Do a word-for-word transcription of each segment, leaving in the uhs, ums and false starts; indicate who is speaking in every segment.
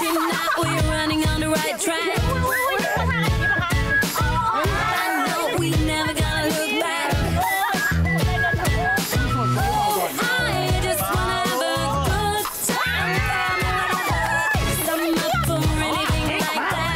Speaker 1: Tonight we're running on the right track. I know we never gonna look back. I just wanna have a good time. I'm up for anything like that.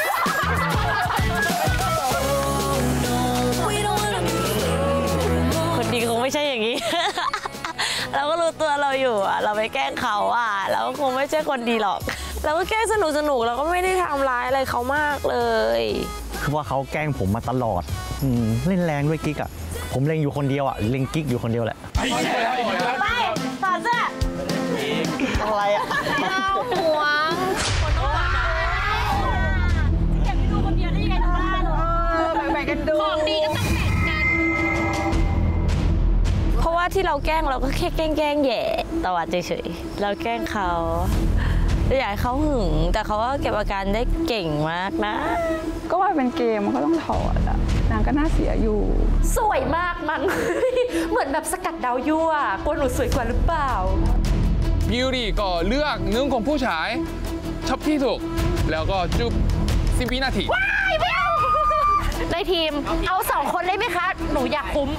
Speaker 1: Oh no, we don't wanna be alone.
Speaker 2: คนดีคงไม่ใช่อย่างนี้ เราก็รู้ตัวเราอยู่อ่ะเราไปแกล้งเขาอ่ะเราก็คงไม่ใช่คนดีหรอกเราก็แค่สนุกสนุกเราก็ไม่ได้ทำร้ายอะไรเขามากเลย
Speaker 3: คือว่าเขาแกล้งผมมาตลอดอืมเล่นแรงด้วยกิ๊กอ่ะผมเล็งอยู่คนเดียวอ่ะเล็งกิ๊กอยู่คนเดียวแหละ
Speaker 2: ไปต่อเสื้อ
Speaker 3: อะไรอ่ะ
Speaker 2: ห่วงคนต้องหวังอยากให้ดูคนเดียวได้ยังไงทุกบ้านเออแบ่งๆกันดูของดีก็ต้องแบ่งกันเพราะว่าที่เราแกล้งเราก็แค่แกล้งแกล้งแย่ตวัดเฉยๆเราแกล้งเขาอยากให้เขาหึงแต่เขาก็เก็บอาการได้เก่งมากนะ
Speaker 4: ก็ว่าเป็นเกมมันก็ต้องถอดอะนางก็น่าเสียอยู่
Speaker 5: สวยมากมั้ง เหมือนแบบสกัดดาวยั่วกลัวหนูสวยกว่าหรือเปล่า
Speaker 6: บิวตี้ก็เลือกหนึ่งของผู้ชายชอบที่สุดแล้วก็จุ๊บสิบวินาที
Speaker 5: ว้ายไม่เอาในทีมเอาสองคนได้ไหมคะหนูอยากคุ้ม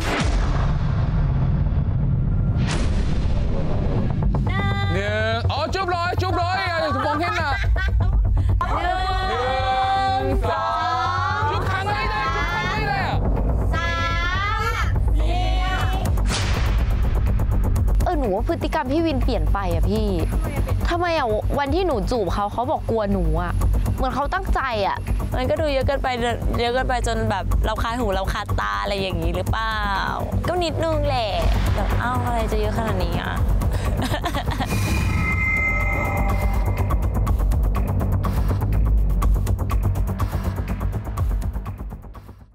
Speaker 6: หนึ่งอ๋อจุ๊บเลยจุ๊บเลยอย่าถูกมองเห็นนะหนึ่งสองจุ๊บครั้งเลยนะจุ๊บครั้งเลยนะ
Speaker 5: สามสี่เออหนูว่าพฤติกรรมพี่วินเปลี่ยนไปอะพี่ทำไมอะวันที่หนูจูบเขาเขาบอกกลัวหนูอะเหมือนเขาตั้งใจอะ
Speaker 2: มันก็ดูเยอะเกินไปเยอะเกินไปจนแบบเราคาดหูเราคาดตาอะไรอย่างนี้หรือเปล่าก็นิดนึงแหละแบบอ้าวอะไรจะเยอะขนาดนี้อ่ะ